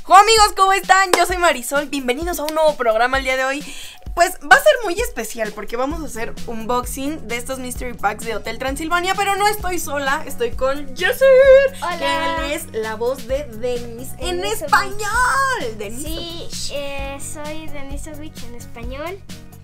Hola amigos, ¿cómo están? Yo soy Marisol, bienvenidos a un nuevo programa el día de hoy. Pues va a ser muy especial porque vamos a hacer unboxing de estos Mystery Packs de Hotel Transilvania. Pero no estoy sola, estoy con Jessie. Hola. Que él es la voz de Denis en español. Sí, soy Denisovich en español.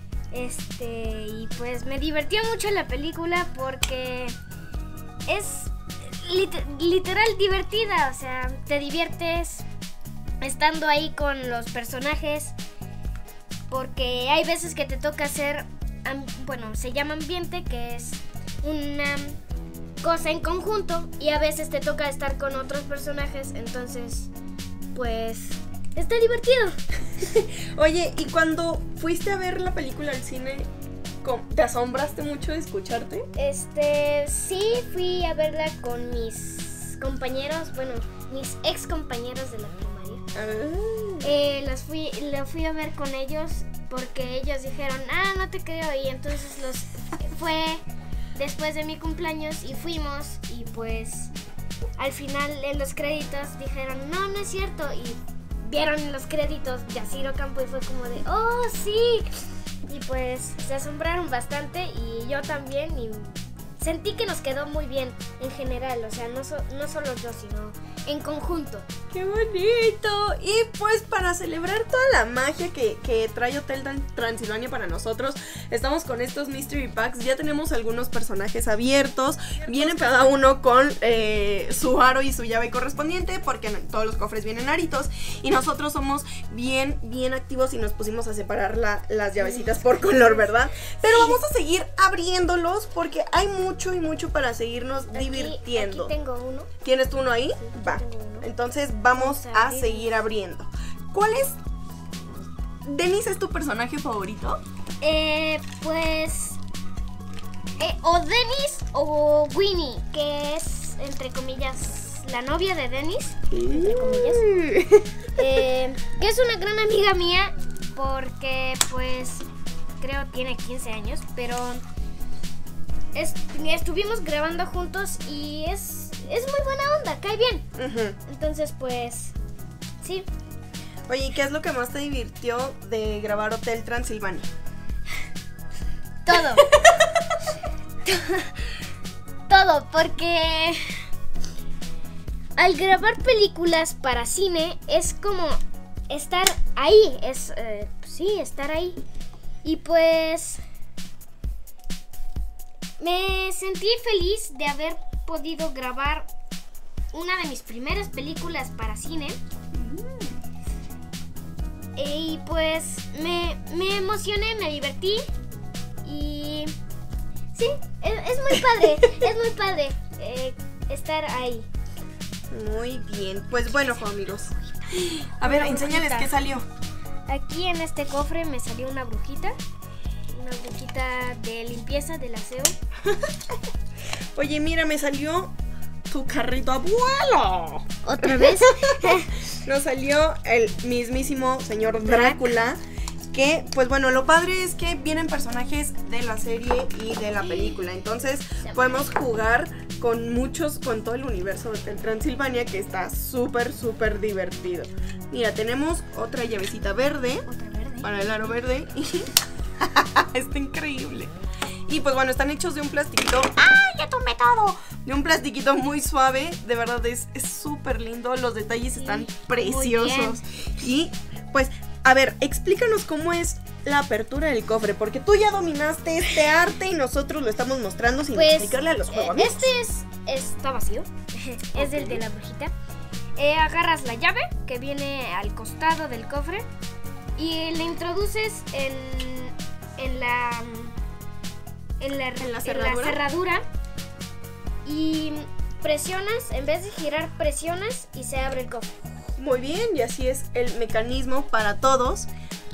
Y pues me divertió mucho la película porque es literal divertida. O sea, te diviertes estando ahí con los personajes. Porque hay veces que te toca hacer, se llama ambiente, que es una cosa en conjunto. Y a veces te toca estar con otros personajes, entonces, pues, está divertido. Oye, ¿y cuando fuiste a ver la película al cine, te asombraste mucho de escucharte? Sí, fui a verla con mis compañeros, mis ex compañeros de la primaria. La fui a ver con ellos porque ellos dijeron, no te creo, y entonces fue después de mi cumpleaños y fuimos, y pues al final en los créditos dijeron, no es cierto, y vieron en los créditos Yashiro Campo y fue como de, oh sí, y pues se asombraron bastante y yo también, y sentí que nos quedó muy bien en general, o sea, no solo yo, sino en conjunto. ¡Qué bonito! Y pues para celebrar toda la magia que trae Hotel Transilvania para nosotros, estamos con estos Mystery Packs. Ya tenemos algunos personajes abiertos. Vienen cada uno con su aro y su llave correspondiente, porque todos los cofres vienen aritos. Y nosotros somos bien activos y nos pusimos a separar las llavecitas por color, ¿verdad? Pero vamos a seguir abriéndolos porque hay mucho y mucho para seguirnos divirtiendo. Aquí tengo uno. ¿Tienes tú uno ahí? Va. Entonces vamos a seguir abriendo. ¿Cuál es? ¿Denis es tu personaje favorito? O Denis o Winnie, que es, entre comillas, la novia de Denis, entre comillas. Que es una gran amiga mía porque, pues, creo tiene 15 años, pero estuvimos grabando juntos y es muy buena onda, cae bien. Entonces, pues, sí. Oye, ¿y qué es lo que más te divirtió de grabar Hotel Transilvania? Todo. Todo, porque al grabar películas para cine es como estar ahí, estar ahí. Y pues me sentí feliz de haber podido grabar una de mis primeras películas para cine. Y pues me emocioné, me divertí. Y sí, es muy padre. Es muy padre estar ahí. Muy bien, pues bueno, amigos, a ver, enséñales qué salió. Aquí en este cofre me salió una brujita. Una brujita de limpieza, del aseo. Oye, mira, me salió tu carrito abuelo. ¿Otra vez? Nos salió el mismísimo señor Drácula. Que, pues bueno, lo padre es que vienen personajes de la serie y de la película. Entonces podemos jugar con todo el universo de Transilvania, que está súper divertido. Mira, tenemos otra llavecita verde. Otra verde. Para el aro verde. Está increíble. Y pues bueno, están hechos de un plastiquito. ¡Ay, ya tomé todo! De un plastiquito muy suave. De verdad es súper lindo. Los detalles están preciosos. Y pues, a ver, explícanos cómo es la apertura del cofre, porque tú ya dominaste este arte y nosotros lo estamos mostrando sin explicarle a los juegos. Está vacío. Es el de la brujita. Agarras la llave que viene al costado del cofre y la introduces en la cerradura y presionas, en vez de girar, presionas y se abre el cofre. Muy bien, y así es el mecanismo para todos.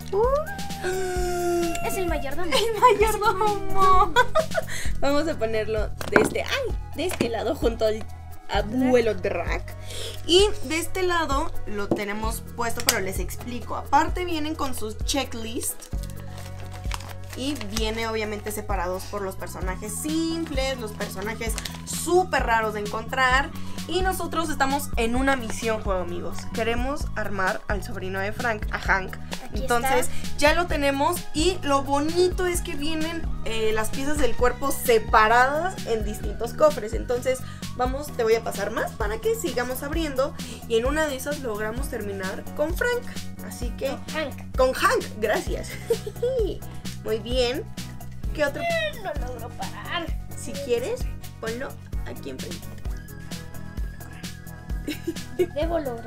Es el mayordomo. El mayordomo. Vamos a ponerlo de este lado junto al abuelo Drac. Y de este lado lo tenemos puesto, pero les explico. Aparte vienen con sus checklist. Y viene obviamente separados por los personajes simples, los personajes súper raros de encontrar. Y nosotros estamos en una misión, juego amigos. Queremos armar al sobrino de Frank, a Hank. Aquí Entonces está. ya lo tenemos y lo bonito es que vienen las piezas del cuerpo separadas en distintos cofres. Entonces te voy a pasar más para que sigamos abriendo y en una de esas logramos terminar con Frank. Así que con Hank, gracias. Muy bien. ¿Qué otro? No logro parar. Si quieres, ponlo aquí enfrente. Debo lograr.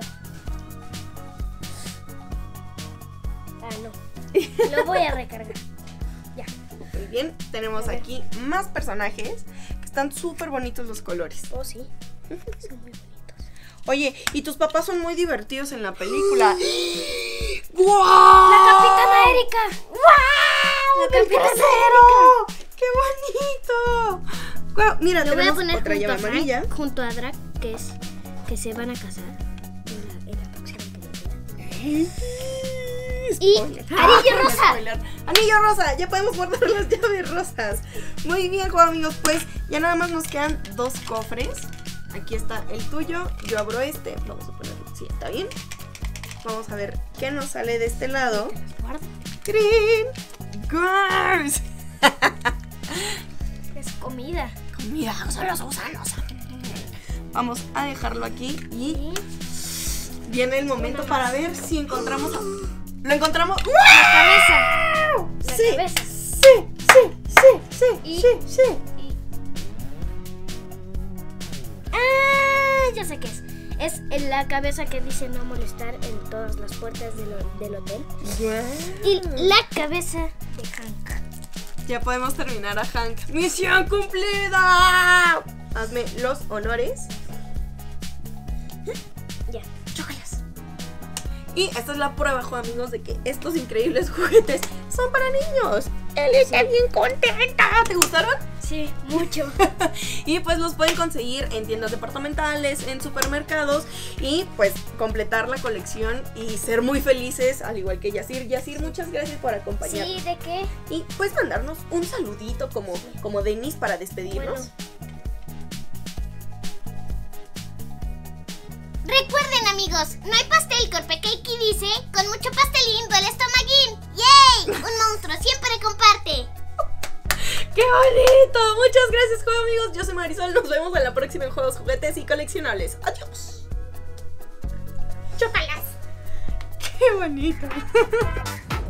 No. Lo voy a recargar. Ya. Muy bien, tenemos aquí más personajes que están súper bonitos los colores. Oh, sí. Son muy bonitos. Oye, y tus papás son muy divertidos en la película. ¡Guau! ¡La Capitana Erika! ¡Guau! ¡La ¡El Capitana crucero! ¡Qué bonito! ¡Guau! Mira, Lo voy a tenemos poner otra llave amarilla. junto a Drac, que se van a casar en la próxima película. Y Spoiler. anillo rosa. Spoiler. Anillo rosa, ya podemos guardar las llaves rosas. Muy bien, juego amigos, pues ya nada más nos quedan 2 cofres. Aquí está el tuyo, yo abro este. Vamos a ponerlo, sí, está bien. Vamos a ver qué nos sale de este lado. Guarda. Green Girls. Es comida. Mira, son los gusanos. Vamos a dejarlo aquí y viene el momento para ver si encontramos ¿Lo encontramos? La cabeza. La Sí, cabeza. sí. Ya sé qué es. Es la cabeza que dice no molestar en todas las puertas del hotel. Y la cabeza de Hank. Ya podemos terminar a Hank. ¡Misión cumplida! Hazme los honores. Ya. Chócalas. Y esta es la prueba, amigos, de que estos increíbles juguetes son para niños. Él está bien contenta. ¿Te gustaron? Sí, mucho. Y pues los pueden conseguir en tiendas departamentales, en supermercados y pues completar la colección y ser muy felices, al igual que Yacir. Yacir, muchas gracias por acompañarnos. Sí, ¿de qué? Y pues mandarnos un saludito como Denis para despedirnos. Bueno. Recuerden, amigos, no hay pastel, Corpecake dice, con mucho pastelín duele estomaguín. ¡Yay! Un monstruo siempre comparte. ¡Qué bonito! Muchas gracias, juego amigos. Yo soy Marisol. Nos vemos en la próxima en Juegos, Juguetes y Coleccionables. Adiós. Chócalas. ¡Qué bonito!